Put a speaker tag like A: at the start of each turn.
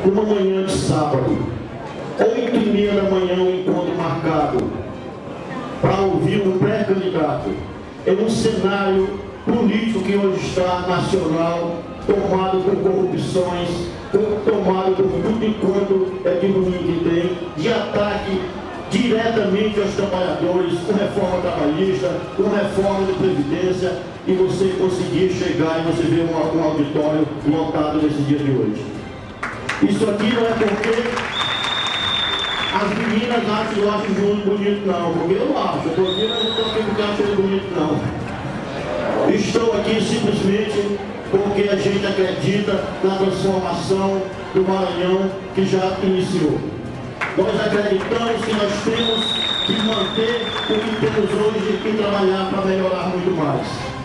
A: uma manhã de sábado, 8h30 da manhã, um encontro marcado para ouvir um pré-candidato em um cenário político que hoje está nacional, tomado por corrupções, tomado por tudo enquanto é de ruim que tem, de ataque diretamente aos trabalhadores, com reforma trabalhista, com reforma de previdência, e você conseguir chegar e você ver um auditório lotado nesse dia de hoje. Isso aqui não é porque as meninas acham que eu acho junto bonito, não, porque eu não acho. Eu não estou aqui porque eu acho ele bonito, não. Estou aqui simplesmente porque a gente acredita na transformação do Maranhão que já iniciou. Nós acreditamos que nós temos que manter o que temos hoje e trabalhar para melhorar muito mais.